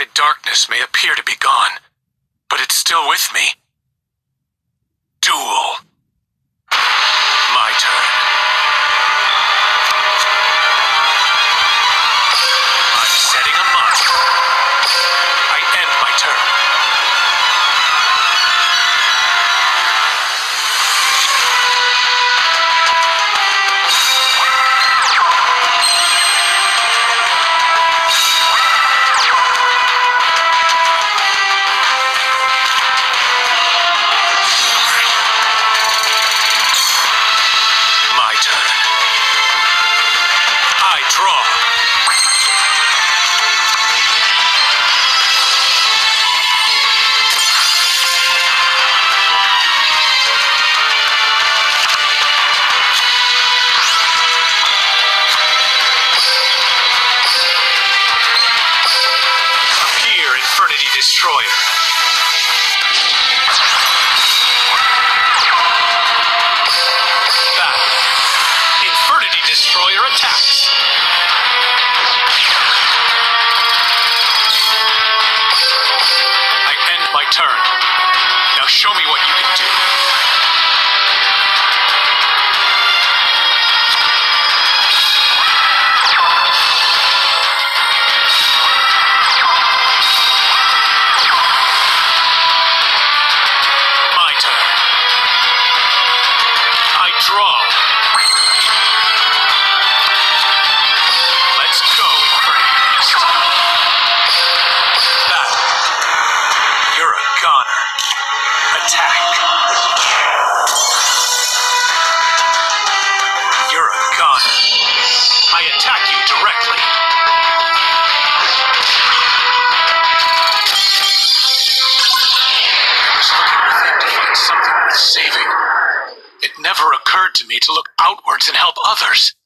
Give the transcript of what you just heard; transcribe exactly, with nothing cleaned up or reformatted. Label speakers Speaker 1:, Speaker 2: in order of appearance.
Speaker 1: darkness may appear to be gone, but it's still with me. Duel. My turn. I'm setting a mark. I end my turn. Destroyer. Battle. Infernity Destroyer attacks. I end my turn. Now show me what you can do. I attack you directly. I was looking within to find something worth saving. It never occurred to me to look outwards and help others.